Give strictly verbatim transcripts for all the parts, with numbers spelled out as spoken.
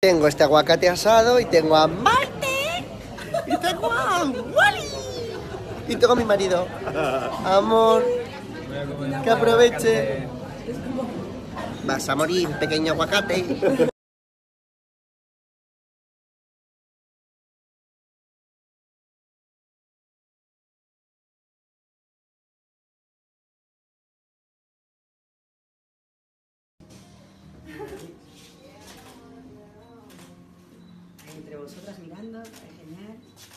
Tengo este aguacate asado y tengo a Marte y tengo a Wally y tengo a mi marido. Amor, que aproveche. Vas a morir, pequeño aguacate. Entre vosotras mirando, es genial.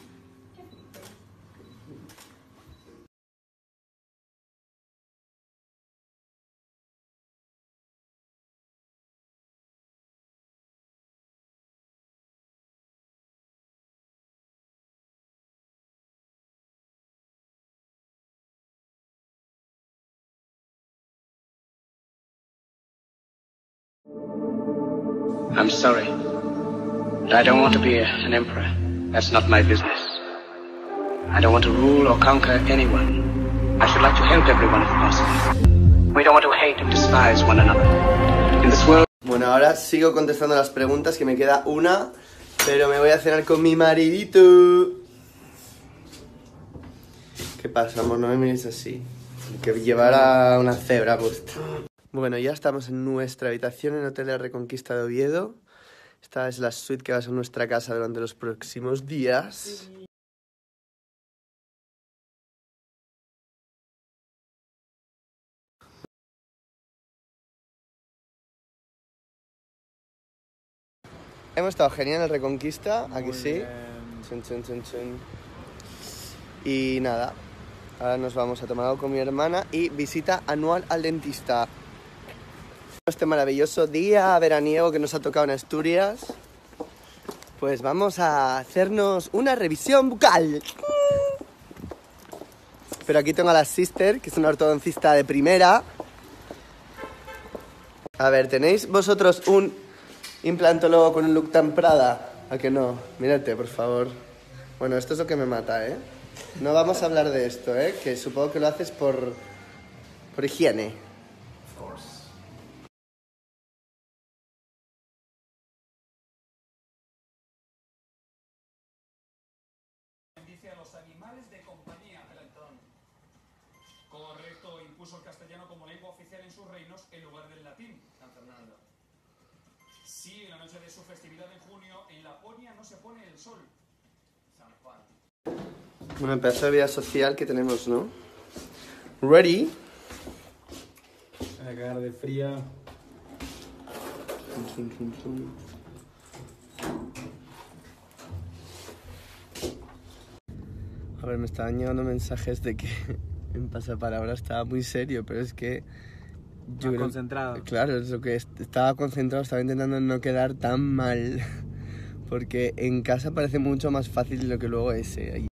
I'm sorry, but I don't want to be an emperor. That's not my business. I don't want to rule or conquer anyone. I should like to help everyone if possible. We don't want to hate and despise one another. In this world... Bueno, ahora sigo contestando las preguntas, que me queda una, pero me voy a cenar con mi maridito. ¿Qué pasa, amor? No me mires así. Que llevara una cebra puesta. Bueno, ya estamos en nuestra habitación en el Hotel de Reconquista de Oviedo. Esta es la suite que va a ser nuestra casa durante los próximos días. Hemos estado genial en el Reconquista, aquí sí. Chun, chun, chun, chun. Y nada, ahora nos vamos a tomar algo con mi hermana y visita anual al dentista. Este maravilloso día veraniego que nos ha tocado en Asturias, pues vamos a hacernos una revisión bucal. Pero aquí tengo a la sister, que es una ortodoncista de primera. A ver, ¿tenéis vosotros un implantólogo con un look tan Prada? ¿A que no? Mírate, por favor. Bueno, esto es lo que me mata, ¿eh? No vamos a hablar de esto, ¿eh? Que supongo que lo haces por, por higiene. Dice a los animales de compañía, Pelantón. Correcto, impuso el castellano como lengua oficial en sus reinos en lugar del latín. San Fernando. Sí, en la noche de su festividad en junio, en Laponia no se pone el sol. San Juan. Una pedazo de vida social que tenemos, ¿no? Ready. A cagar de fría. Chun, chun, chun. A ver, me estaban llegando mensajes de que en Pasapalabra estaba muy serio, pero es que... Yo creo, concentrado. Claro, es lo que es, estaba concentrado, estaba intentando no quedar tan mal. Porque en casa parece mucho más fácil de lo que luego es. Eh,